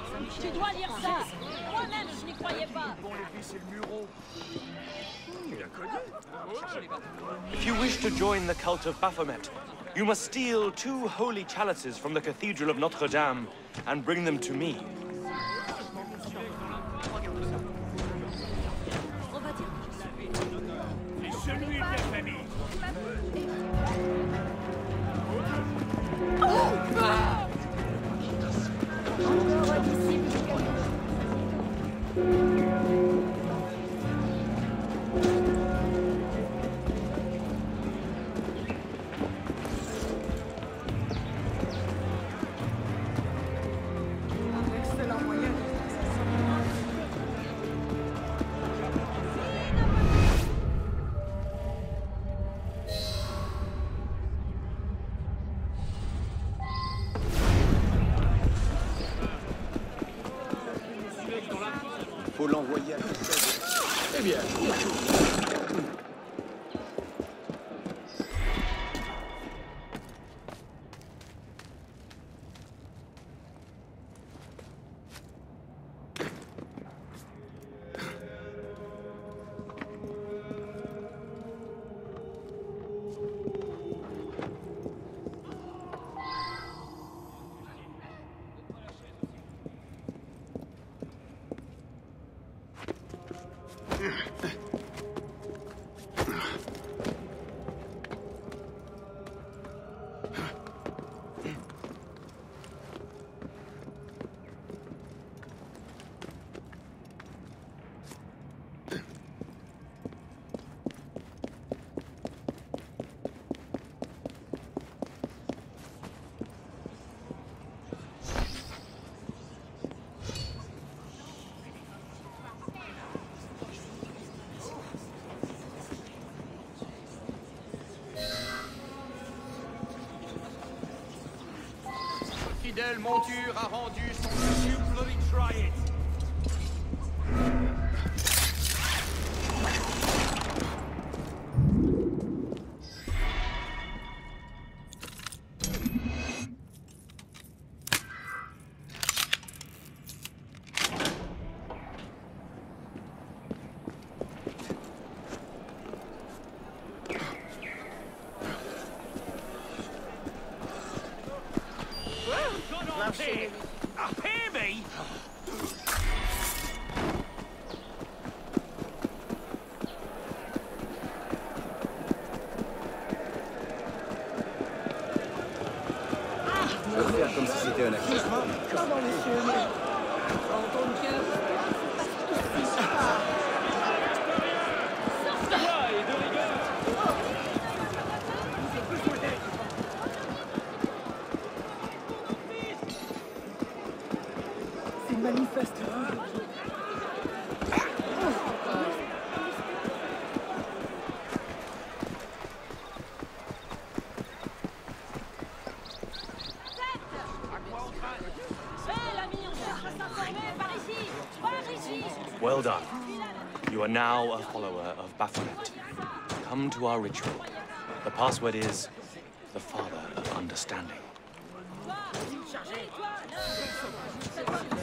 Tu dois lire ça. Moi-même, je n'y croyais pas. If you wish to join the cult of Baphomet, you must steal 2 holy chalices from the Cathedral of Notre Dame and bring them to me. Faut l'envoyer à l'hôtel. Eh bien. Fidèle monture a rendu son You bloody try it. Up here, me? Je vais faire comme si c'était un accident. Pardon, monsieur, mais... En ton cœur... C'est manifeste. Well done. You are now a follower of Baphomet. Come to our ritual. The password is the Father of Understanding.